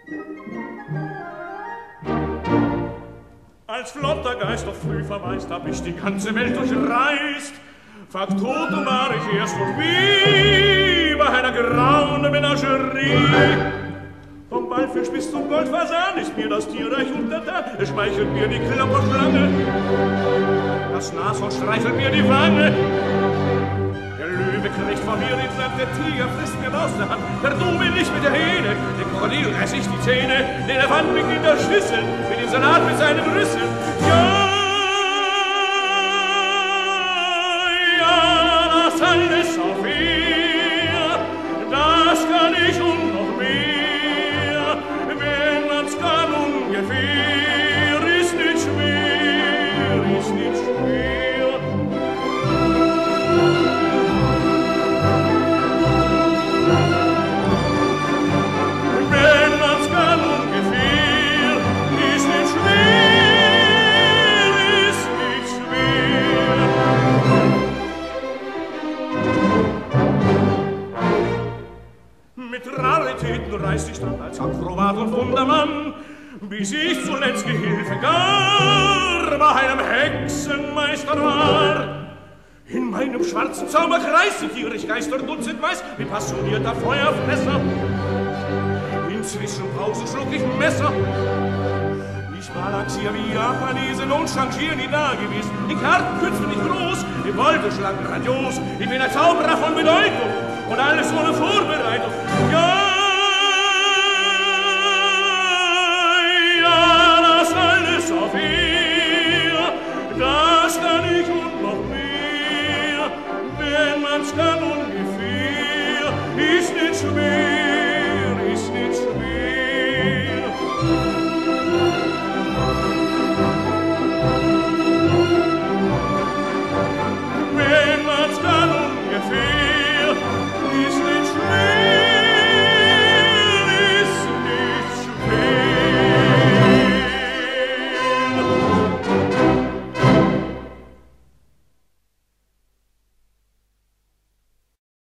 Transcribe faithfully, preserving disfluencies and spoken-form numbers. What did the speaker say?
Als flotter Geist doch früh verweist, hab ich die ganze Welt durchreist. Faktotum war ich erst und wie bei einer grauen Menagerie. Vom Waldfisch bis zum Goldfasan ist mir das Tierreich untertan. Es schmeichelt mir die Klapperschlange, das Nashorn streichelt mir die Wange. Der Löwe kriegt von mir den Sand, der Tiger frisst mir aus der Hand. Der Dumme nicht mit der Hähne, dem Krokodil reiß ich die Zähne. Der Elefant mich in der Schüssel, mit dem Salat mit seinem Rüssel. Ja, ja, das alles auf mir, das kann ich und noch mehr. Wenn man's kann ungefähr, ist nicht schwer, ist nicht schwer. Wenn man's kann ungefähr, ist nicht schwer, ist nicht schwer. Mit Raritäten reist ich dann als Akrobat und Wundermann, bis ich zuletzt Gehilfe gar bei einem Hexenmeister war. In meinem schwarzen Zauberkreis sind gierig Geister Dutzend weiß, wie passionierter Feuerfresser. Inzwischen Pause schluck ich Messer. Ich balanciere wie Japanesen und changiere nie dagewesen. Die Karten kürzen nicht groß, die Beute schlagen grandios. Ich bin ein Zauberer von Bedeutung und alles ohne Vorbereitung. Ja,